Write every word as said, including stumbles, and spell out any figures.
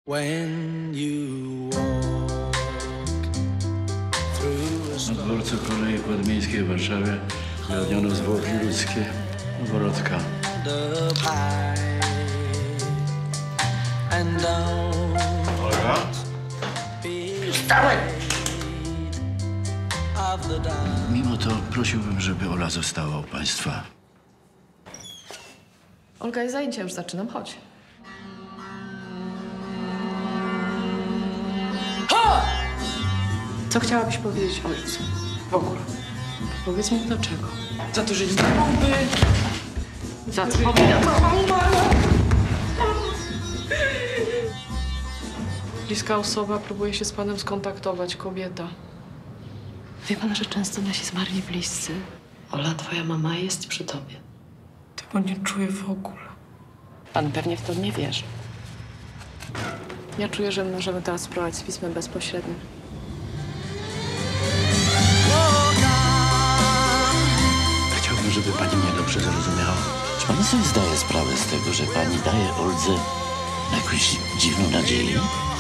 Na dworcu kolei podmiejskiej w Warszawie zgadniono zwłoki ludzkie Worotka. Olga? Wstawaj! Mimo to prosiłbym, żeby Ola została u państwa. Olga, ja zajęcia już zaczynam, chodź. Co chciałabyś powiedzieć ojcu? W ogóle. Powiedz mi dlaczego. Za to, że nie mógłby. Za co? Mama umarła. Bliska osoba próbuje się z panem skontaktować, kobieta. Wie pan, że często nasi zmarli bliscy. Ola, twoja mama jest przy tobie. Tego nie czuję w ogóle. Pan pewnie w to nie wierzy. Ja czuję, że możemy teraz spróbować z pismem bezpośrednim. Chciałbym, żeby pani mnie dobrze zrozumiała. Czy pani sobie zdaje sprawę z tego, że pani daje Oldze jakąś dziwną nadzieję?